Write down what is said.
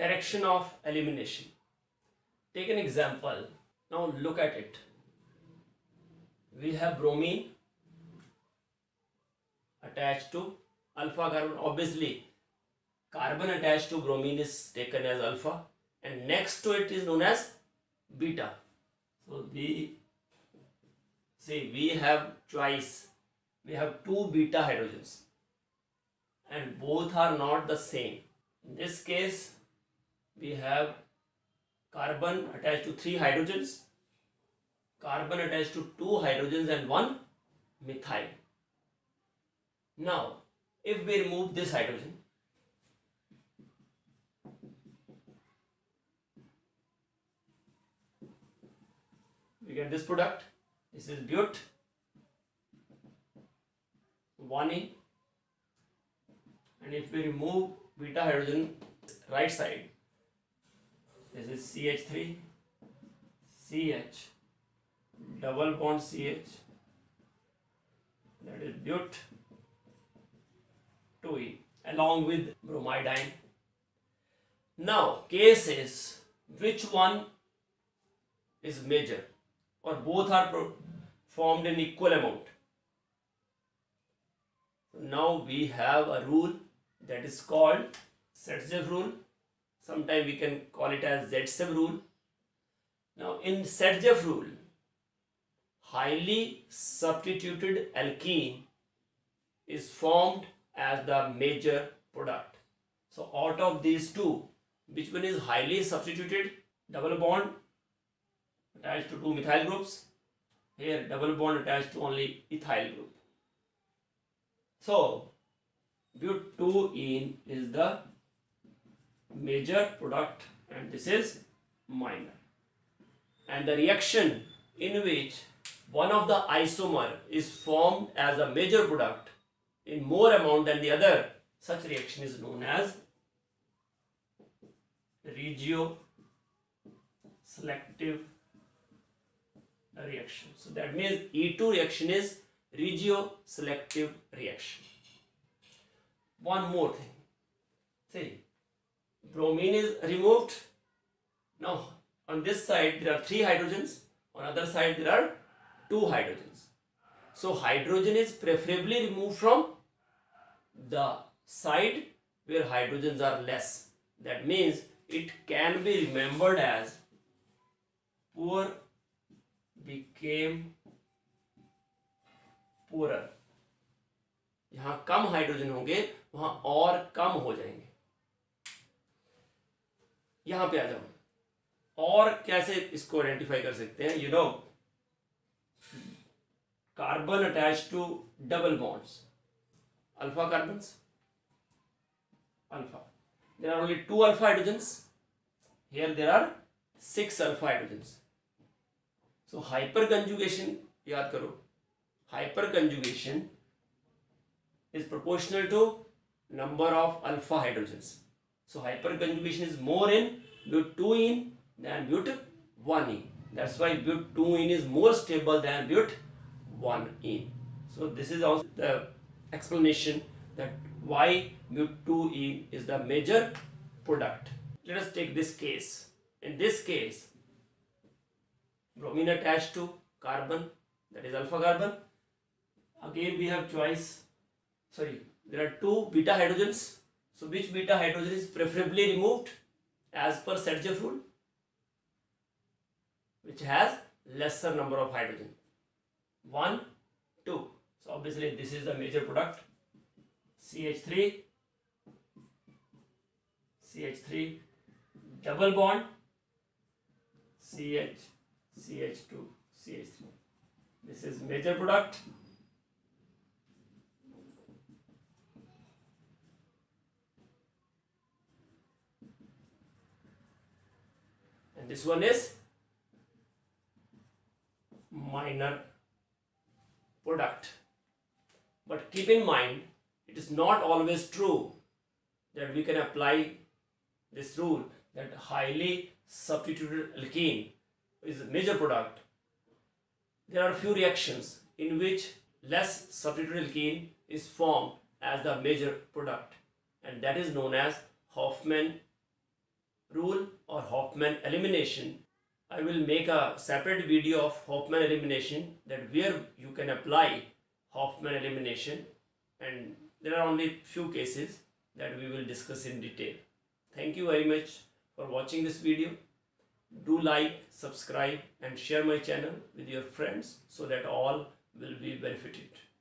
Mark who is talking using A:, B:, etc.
A: direction of elimination. Take an example. Now look at it. We have bromine attached to alpha carbon. Obviously, carbon attached to bromine is taken as alpha, and next to it is known as beta. So we have choice. We have two beta hydrogens, and both are not the same. In this case, we have carbon attached to 3 hydrogens, carbon attached to 2 hydrogens and 1 methyl. Now, if we remove this hydrogen, we get this product. This is but 1ene, and if we remove beta hydrogen right side, this is CH3, CH, double bond CH, that is but 2e along with bromidine. Now case is which one is major, or both are formed in equal amount. So now we have a rule that is called Sertchev rule. Sometimes we can call it as Zaitsev rule. Now in Sertchev rule, highly substituted alkene is formed as the major product. So out of these two, which one is highly substituted? Double bond attached to 2 methyl groups. Here double bond attached to only ethyl group. So but 2ene is the major product and this is minor. And the reaction in which one of the isomer is formed as a major product in more amount than the other, such reaction is known as regioselective reaction. So that means E2 reaction is regioselective reaction. One more thing. See, bromine is removed. Now on this side there are 3 hydrogens, on other side there are 2 hydrogens. So hydrogen is preferably removed from the side where hydrogens are less. That means it can be remembered as poor became poorer. यहाँ कम hydrogen होंगे वहां और कम हो जाएंगे. यहां पे आ जाओ. और कैसे इसको आइडेंटिफाई कर सकते हैं? You know, carbon attached to double bonds, alpha carbons, alpha. There are only 2 alpha hydrogens. Here there are 6 alpha hydrogens. So hyperconjugation, याद करो, hyperconjugation is proportional to number of alpha hydrogens. So hyperconjugation is more in but 2ene than but 1ene. That's why but 2ene is more stable than but 1ene. So this is also the explanation that why but 2ene is the major product. Let us take this case. In this case, bromine attached to carbon, that is alpha carbon. Again we have choice. There are 2 beta hydrogens. So which beta hydrogen is preferably removed as per Sertchev rule? Which has lesser number of hydrogen. 1, 2. So obviously this is the major product. CH3, CH3, double bond, CH, CH2, CH3. This is major product. And this one is minor product. But keep in mind, it is not always true that we can apply this rule that highly substituted alkene is a major product. There are few reactions in which less substituted alkene is formed as the major product, and that is known as Hofmann rule or Hofmann elimination. I will make a separate video of Hofmann elimination, that where you can apply Hofmann elimination, and there are only few cases that we will discuss in detail. Thank you very much for watching this video. Do like, subscribe and share my channel with your friends so that all will be benefited.